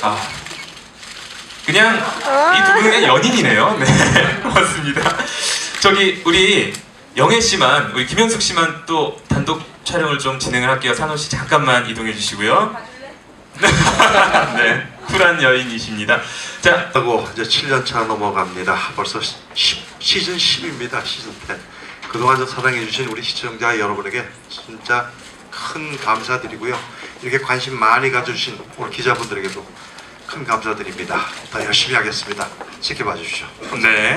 아, 그냥 이 두 분의 연인이네요. 네, 고맙습니다. 저기 우리 영애 씨만, 우리 김현숙 씨만 또 단독 촬영을 좀 진행을 할게요. 산호 씨 잠깐만 이동해 주시고요. 네, 쿨한 여인이십니다. 자, 하고 이제 7년차 넘어갑니다. 벌써 시즌 10입니다. 시즌 10. 그동안 사랑해주신 우리 시청자 여러분에게 진짜 큰 감사드리고요. 이렇게 관심 많이 가져주신 우리 기자분들에게도 큰 감사드립니다. 더 열심히 하겠습니다. 지켜봐 주십시오. 네.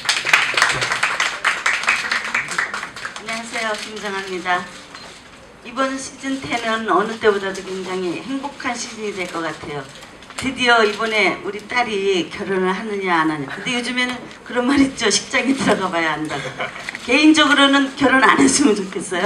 안녕하세요, 김정아입니다. 이번 시즌 10은 어느 때보다도 굉장히 행복한 시즌이 될 것 같아요. 드디어 이번에 우리 딸이 결혼을 하느냐 안 하느냐. 근데 요즘에는 그런 말 있죠. 식장에 들어가 봐야 한다고. 개인적으로는 결혼 안 했으면 좋겠어요.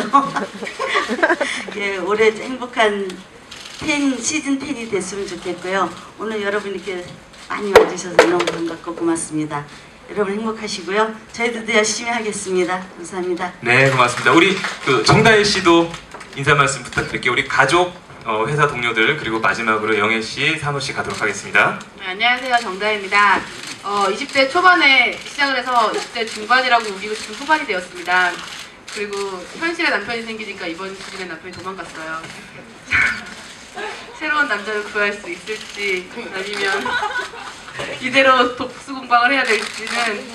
예, 올해 행복한 시즌 10이 됐으면 좋겠고요. 오늘 여러분께 많이 와주셔서 너무 반갑고 고맙습니다. 여러분 행복하시고요. 저희들도 열심히 하겠습니다. 감사합니다. 네, 고맙습니다. 우리 그 정다혜 씨도 인사 말씀 부탁드릴게요. 우리 가족, 회사 동료들, 그리고 마지막으로 영애 씨, 산호 씨 가도록 하겠습니다. 네, 안녕하세요, 정다혜입니다. 20대 초반에 시작을 해서 20대 중반이라고 우기고 지금 후반이 되었습니다. 그리고 현실에 남편이 생기니까 이번 시즌에 남편이 도망갔어요. 새로운 남자를 구할 수 있을지 아니면 이대로 독수 공방을 해야 될지는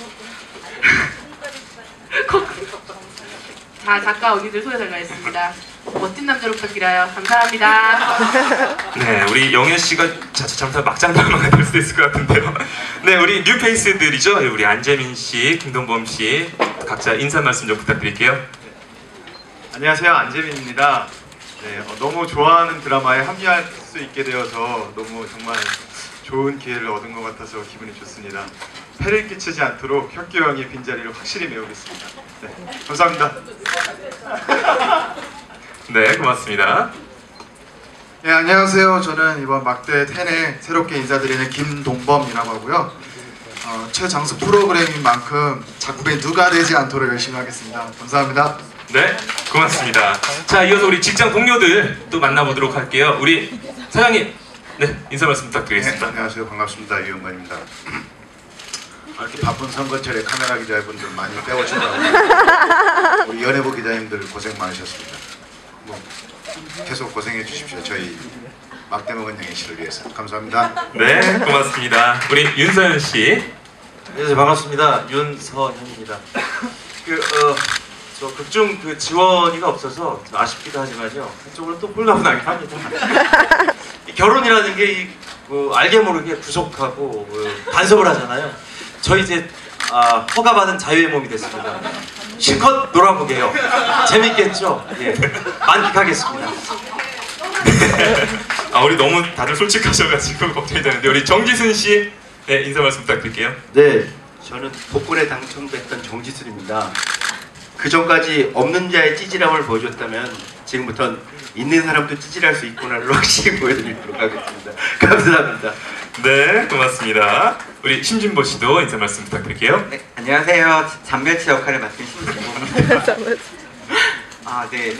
자, 작가 언니들 손에 달려있습니다. 멋진 남자로 부탁드려요. 감사합니다. 네, 우리 영애 씨가 잘못하면 막장 드라마가 될 수도 있을 것 같은데요. 네, 우리 뉴페이스들이죠. 우리 안재민 씨, 김동범 씨 각자 인사 말씀 좀 부탁드릴게요. 안녕하세요, 안재민입니다. 네, 너무 좋아하는 드라마에 합류할 수 있게 되어서 너무 정말 좋은 기회를 얻은 것 같아서 기분이 좋습니다. 폐를 끼치지 않도록 혁규 형의 빈자리를 확실히 메우겠습니다. 네, 감사합니다. 네, 고맙습니다. 네, 안녕하세요. 저는 이번 막대 10에 새롭게 인사드리는 김동범이라고 하고요. 최장수 프로그램인 만큼 작품에 누가 되지 않도록 열심히 하겠습니다. 감사합니다. 네, 고맙습니다. 자, 이어서 우리 직장 동료들 또 만나보도록 할게요. 우리 사장님, 네, 인사 말씀 부탁드리겠습니다. 네, 안녕하세요. 반갑습니다. 이용관입니다. 이렇게 바쁜 선거철에 카메라 기자분들 많이 빼오시더라고요. 우리 연예부 기자님들 고생 많으셨습니다. 뭐 계속 고생해 주십시오. 저희 막대 먹은 영애 씨를 위해서. 감사합니다. 네, 고맙습니다. 우리 윤서현 씨. 네, 반갑습니다. 윤서현입니다. 저 극중 지원이가 없어서 아쉽기도 하지만요. 한쪽으로 또 홀가분하긴 합니다. 결혼이라는 게 알게 모르게 구속하고 간섭을 하잖아요. 저희 이제 허가받은 자유의 몸이 됐습니다. 실컷 놀아보게요. 재밌겠죠? 예, 만끽하겠습니다. 우리 너무 다들 솔직하셔가지고 걱정이 되는데 우리 정지순 씨, 네, 인사 말씀 부탁드릴게요. 네, 저는 복권에 당첨됐던 정지순입니다. 그 전까지 없는 자의 찌질함을 보여줬다면 지금부터는 있는 사람도 찌질할 수 있구나를 확실히 보여드리도록 하겠습니다. 감사합니다. 네, 고맙습니다. 우리 심진보 씨도 인사 말씀 부탁드릴게요. 네, 안녕하세요. 잔멸치 역할을 맡은 심진보입니다. 네.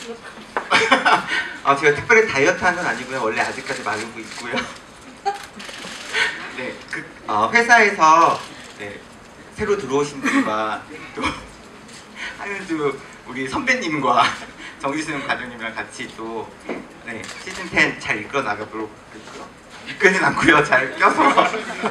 제가 특별히 다이어트 한 건 아니고요. 원래 아직까지 마르고 있고요. 네, 회사에서 새로 들어오신 분과 또 하윤주 우리 선배님과 정지순 과장님이랑 같이 또 시즌 10 잘 이끌어 나가도록 이끌진 않고요. 잘 껴서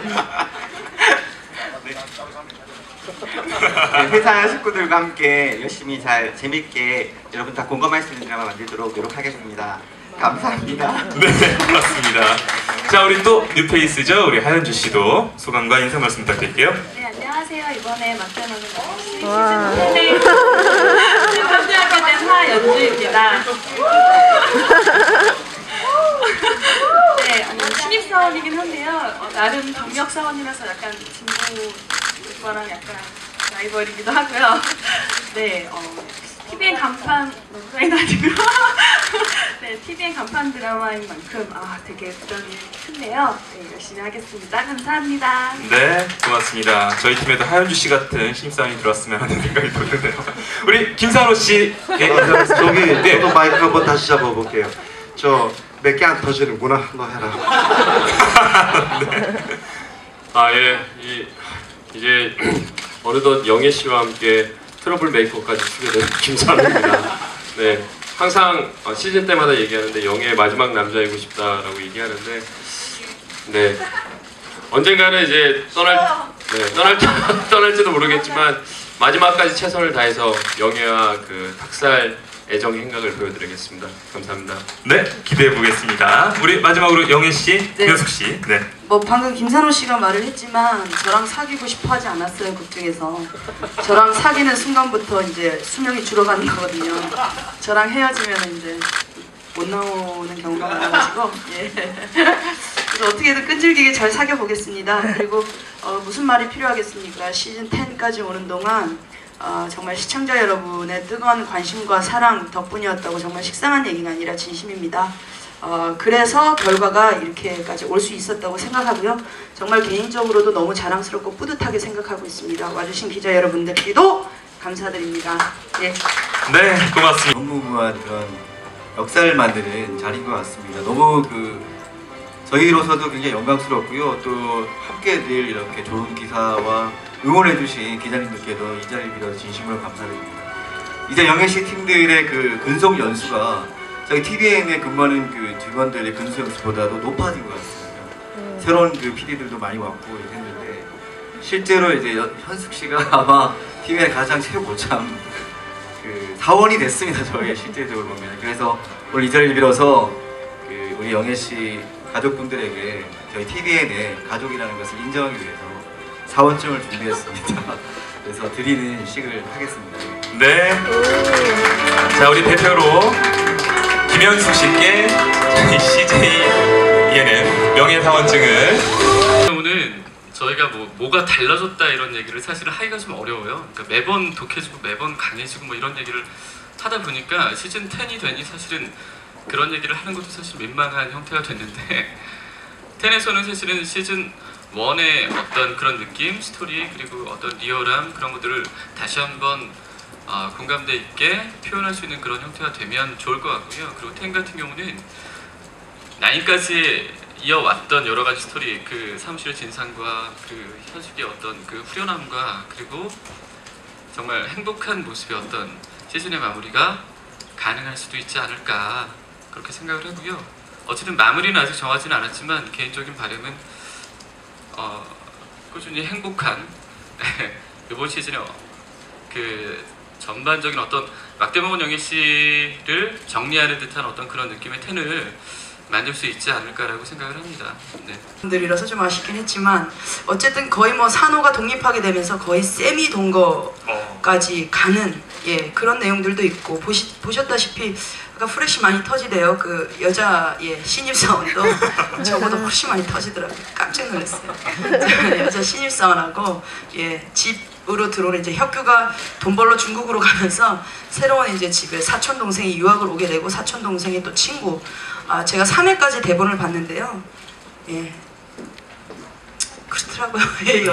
회사 식구들과 함께 열심히 잘 재밌게 여러분 다 공감할 수 있는 드라마 만들도록 노력하겠습니다. 감사합니다. 네, 고맙습니다. 자, 우리 또 뉴페이스죠. 우리 하현주 씨도 소감과 인사 말씀 부탁드릴게요. 네, 안녕하세요. 이번에 막대먹은 시즌 10에 참여하게 된 하연주입니다. 네, 신입사원이긴 한데요. 나름 경력사원이라서 약간 진보 오빠랑 약간 라이벌이기도 하고요. 네, TVN 간판 농사해가지고 네, TVN 간판 드라마인 만큼 되게 부담이 큰데요. 네, 열심히 하겠습니다. 감사합니다. 네, 고맙습니다. 저희 팀에도 하현주 씨 같은 신입사원이 들어왔으면 하는 생각이 드는데요. 우리 김산호 씨, 저기 저도 마이크 한번 다시 잡아볼게요. 저 몇 개 안 터지는구나. 너 해라. 네. 이제 어느덧 영애 씨와 함께 트러블 메이커까지 쓰게 된 김찬우입니다. 네, 항상 시즌 때마다 얘기하는데 영애의 마지막 남자이고 싶다라고 얘기하는데, 네, 언젠가는 이제 떠날지도 모르겠지만 마지막까지 최선을 다해서 영애와 그 닭살 애정 행각을 보여드리겠습니다. 감사합니다. 네, 기대해 보겠습니다. 우리 마지막으로 영애 씨, 네. 김현숙 씨. 네. 뭐 방금 김산호 씨가 말을 했지만 저랑 사귀고 싶어 하지 않았어요, 극중에서. 저랑 사귀는 순간부터 이제 수명이 줄어가는 거거든요. 저랑 헤어지면 이제 못 나오는 경우가 많아가지고, 예. 그래서 어떻게든 끈질기게 잘 사귀어 보겠습니다. 그리고 무슨 말이 필요하겠습니까? 시즌 10까지 오는 동안 정말 시청자 여러분의 뜨거운 관심과 사랑 덕분이었다고 정말 식상한 얘기가 아니라 진심입니다. 그래서 결과가 이렇게까지 올 수 있었다고 생각하고요. 정말 개인적으로도 너무 자랑스럽고 뿌듯하게 생각하고 있습니다. 와주신 기자 여러분들께도 감사드립니다. 네, 네, 고맙습니다. 무궁무한 그런 역사를 만드는 자리인 것 같습니다. 너무 저희로서도 굉장히 영광스럽고요. 또 함께 늘 이렇게 좋은 기사와 응원해주신 기자님들께도 이 자리를 빌어서 진심으로 감사드립니다. 이제 영예시 팀들의 그 근속 연수가 저희 TVN에 근무하는 그 직원들의 근속 연수보다도 높아진 것 같습니다. 새로운 그 PD들도 많이 왔고 했는데 실제로 이제 현숙 씨가 아마 TVN 가장 최고참 그 사원이 됐습니다. 저희 실제적으로 보면. 그래서 오늘 이 자리를 빌어서 우리 영예씨 가족분들에게 저희 TVN의 가족이라는 것을 인정하기 위해서 사원증을 준비했습니다. 그래서 드리는 식을 하겠습니다. 네. 자, 우리 대표로 김현숙 씨께 저희 CJ 명예사원증을. 오늘 저희가 뭐가 달라졌다 이런 얘기를 사실은 하기가 좀 어려워요. 그러니까 매번 독해지고 매번 강해지고 뭐 이런 얘기를 하다 보니까 시즌 10이 되니 사실은 그런 얘기를 하는 것도 사실 민망한 형태가 됐는데, 10에서는 사실은 시즌 1의 어떤 그런 느낌, 스토리, 그리고 어떤 리얼함, 그런 것들을 다시 한번 공감대 있게 표현할 수 있는 그런 형태가 되면 좋을 것 같고요. 그리고 10 같은 경우는 9까지 이어왔던 여러 가지 스토리, 그 사무실의 진상과 그 현숙의 어떤 그 후련함과 그리고 정말 행복한 모습의 어떤 시즌의 마무리가 가능할 수도 있지 않을까, 그렇게 생각을 하고요. 어쨌든 마무리는 아직 정하지는 않았지만 개인적인 바람은 꾸준히 행복한 이번 시즌에 그 전반적인 어떤 막대먹은 영예 씨를 정리하는 듯한 어떤 그런 느낌의 10을 만들 수 있지 않을까라고 생각을 합니다. 네. 분들이라서 좀 아쉽긴 했지만 어쨌든 거의 뭐 산호가 독립하게 되면서 거의 세미 동거까지 가는 그런 내용들도 있고, 보셨다시피 아까 프레쉬 많이 터지대요. 그 여자 신입사원도 저보다 훨씬 많이 터지더라고요. 깜짝 놀랐어요. 여자 신입사원하고 집으로 들어오는 이제 혁규가 돈 벌러 중국으로 가면서 새로운 이제 집에 사촌 동생이 유학을 오게 되고, 사촌 동생이 또 친구. 제가 3회까지 대본을 봤는데요. 그렇더라고요.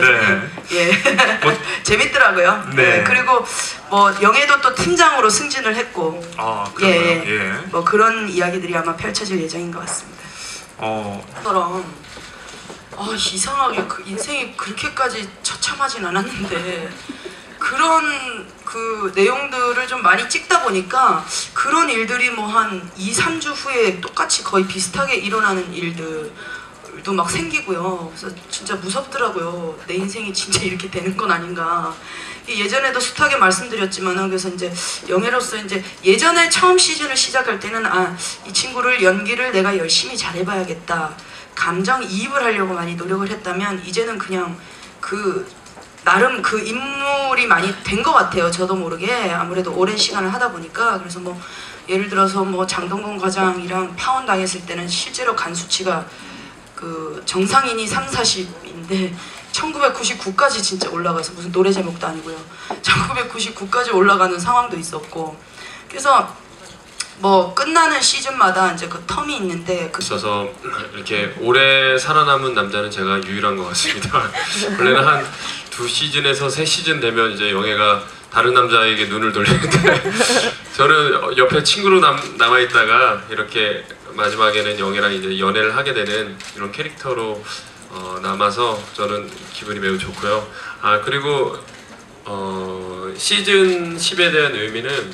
재밌더라고요. 네. 그리고 뭐 영예도 또 팀장으로 승진을 했고, 뭐 그런 이야기들이 아마 펼쳐질 예정인 것 같습니다. 처럼 이상하게 그 인생이 그렇게까지 처참하진 않았는데 그런 그 내용들을 좀 많이 찍다 보니까 그런 일들이 뭐 한 2-3주 후에 똑같이 거의 비슷하게 일어나는 일들도 막 생기고요. 그래서 진짜 무섭더라고요. 내 인생이 진짜 이렇게 되는 건 아닌가. 예전에도 숱하게 말씀드렸지만, 그래서 이제 영예로서 이제 예전에 처음 시즌을 시작할 때는 이 친구를 연기를 내가 열심히 잘해봐야겠다, 감정 이입을 하려고 많이 노력을 했다면, 이제는 그냥 나름 그 인물이 많이 된 것 같아요. 저도 모르게 아무래도 오랜 시간을 하다 보니까. 그래서 뭐 예를 들어서 뭐 장동건 과장이랑 파혼 당했을 때는 실제로 간 수치가 그 정상인이 30-40인데 1999까지 진짜 올라가서, 무슨 노래 제목도 아니고요, 1999까지 올라가는 상황도 있었고, 그래서 뭐 끝나는 시즌마다 이제 그 텀이 있는데 있어서 이렇게 오래 살아남은 남자는 제가 유일한 것 같습니다. 원래는 한 2시즌에서 3시즌 되면 이제 영예가 다른 남자에게 눈을 돌리는데 저는 옆에 친구로 남아있다가 이렇게 마지막에는 영애랑 이제 연애를 하게 되는 이런 캐릭터로 남아서 저는 기분이 매우 좋고요. 아 그리고 시즌 10에 대한 의미는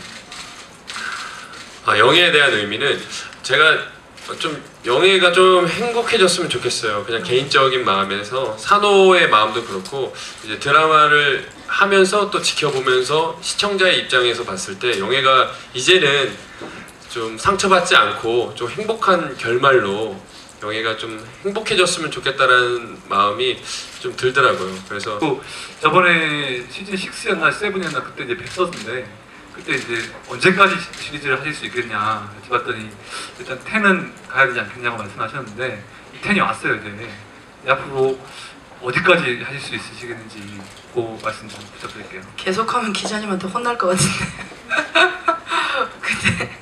영애에 대한 의미는 제가 좀 영애가 좀 행복해졌으면 좋겠어요. 그냥 개인적인 마음에서 산호의 마음도 그렇고 이제 드라마를 하면서 또 지켜보면서 시청자의 입장에서 봤을 때 영애가 이제는 좀 상처받지 않고 좀 행복한 결말로 영애가 좀 행복해졌으면 좋겠다라는 마음이 좀 들더라고요. 그래서 저번에 시즌 6였나 7였나 그때 이제 뵀었는데 그때 이제 언제까지 시리즈를 하실 수 있겠냐 여쭤봤더니 일단 10은 가야 되지 않겠냐고 말씀하셨는데 이 10이 왔어요 이제. 앞으로 어디까지 하실 수 있으시겠는지 그 말씀 좀 부탁드릴게요. 계속하면 기자님한테 혼날 것 같은데. 근데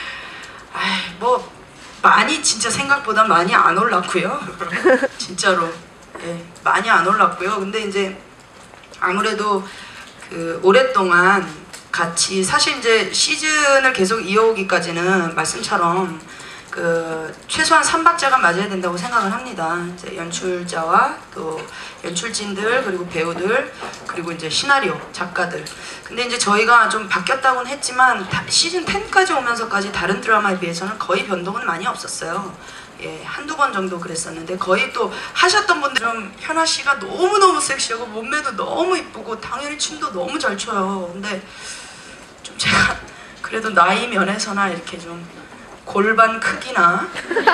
뭐 많이 진짜 생각보다 많이 안 올랐고요. 진짜로 많이 안 올랐고요. 근데 이제 아무래도 그 오랫동안 같이 사실 이제 시즌을 계속 이어오기까지는 말씀처럼 그 최소한 3박자가 맞아야 된다고 생각을 합니다. 이제 연출자와 또 연출진들 그리고 배우들 그리고 이제 시나리오 작가들. 근데 이제 저희가 좀 바뀌었다고는 했지만 시즌 10까지 오면서까지 다른 드라마에 비해서는 거의 변동은 많이 없었어요. 예, 한두 번 정도 그랬었는데 거의 또 하셨던 분들은 현아 씨가 너무너무 섹시하고 몸매도 너무 이쁘고 당연히 춤도 너무 잘 춰요. 근데 좀 제가 그래도 나이 면에서나 이렇게 좀 골반 크기나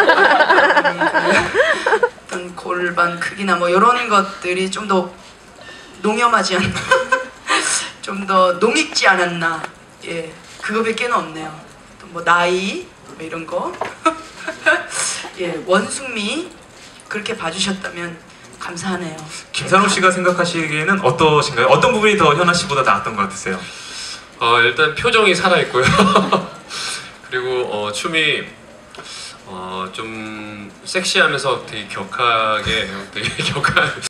어떤 골반 크기나 뭐 이런 것들이 좀 더 농염하지 않나 좀 더 농익지 않았나 예 그거밖에는 없네요. 또 뭐 나이 뭐 이런 거 예 원숭미 그렇게 봐주셨다면 감사하네요. 김산호 씨가 생각하시기에는 어떠신가요? 어떤 부분이 더 현아 씨보다 나았던 것 같으세요? 일단 표정이 살아있고요. 그리고 춤이 좀 섹시하면서 되게 격하게 되게 격한